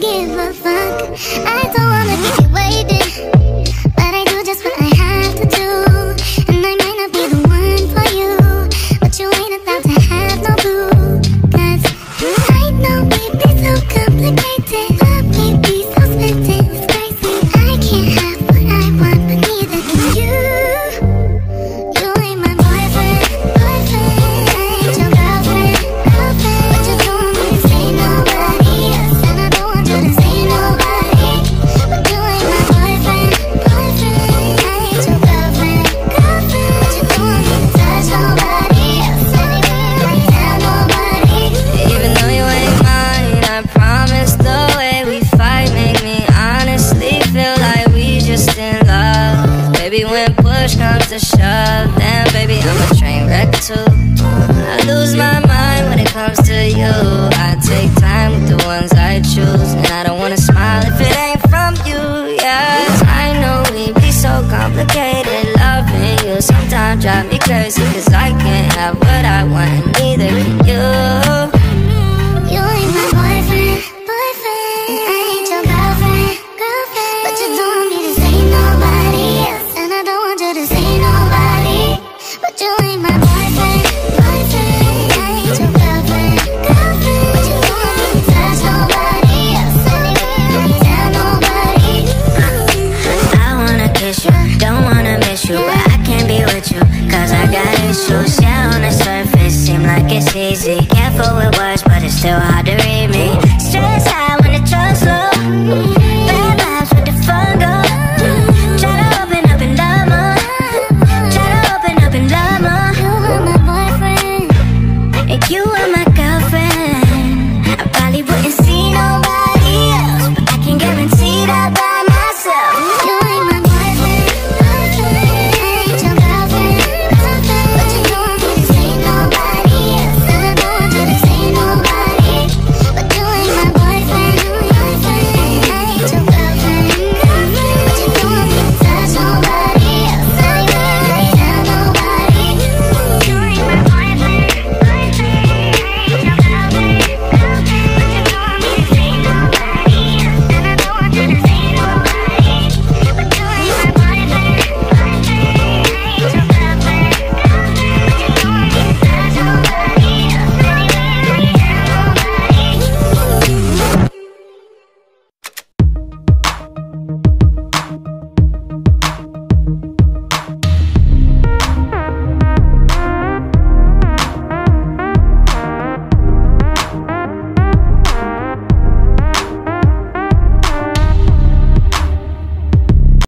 give a fuck. I don't wanna keep you waiting, but I do just what I have to do. And I might not be the one for you, but you ain't about to have no clue. Cause I know we be so complicated, but we be so split, it's crazy. I can't have what I want, but neither can you. You ain't my boyfriend, boyfriend. I ain't your girlfriend, girlfriend. But you don't want me to say nobody else, and I don't want you to say nobody. But you ain't my boyfriend, boyfriend. I ain't your girlfriend, girlfriend. But you don't want me to touch nobody else, and you ain't tell nobody. Even though you ain't mine, I promise the way we fight make me honestly feel like we just in love. 'Cause baby, when push comes to shove, then baby, I'm a train wreck too. I lose my mind when it comes to you. I take time with the ones I choose, and I don't wanna smile if it ain't from you, yeah. 'Cause I know we be so complicated. Loving you sometimes drive me crazy, 'cause I can't have what I want, and neither can you. You ain't my boyfriend, boyfriend. I ain't your girlfriend, girlfriend. But you don't want me to say nobody else, and I don't want you to say nobody. But you ain't my boyfriend, boyfriend. I ain't your girlfriend, girlfriend. But you don't want me to touch nobody else, and you ain't tell nobody. I wanna kiss you, don't wanna miss you, but I can't be with you, 'cause I got issues. Yeah, on the surface, seem like it's easy. Careful with words, but it's still hard to read.